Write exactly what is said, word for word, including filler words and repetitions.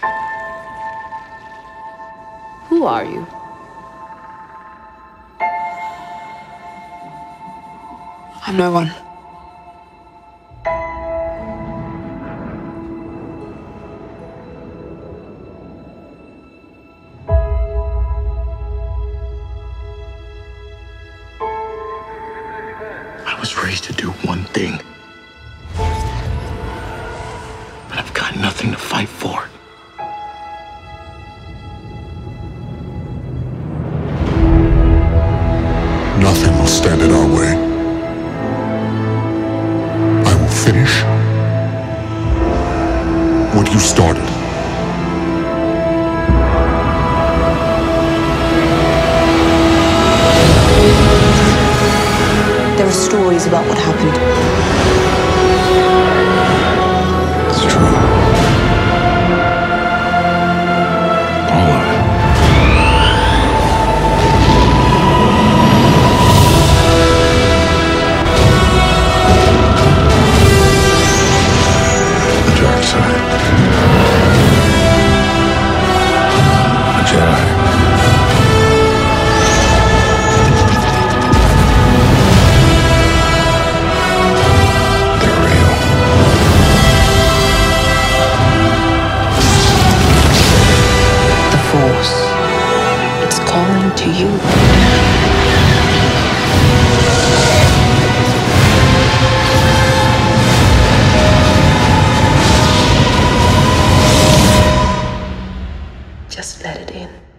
Who are you? I'm no one. I was raised to do one thing, but I've got nothing to fight for. Nothing will stand in our way. I will finish what you started. There are stories about what happened. It's true. All of it. The dark side. A Jedi. It's calling to you. Just let it in.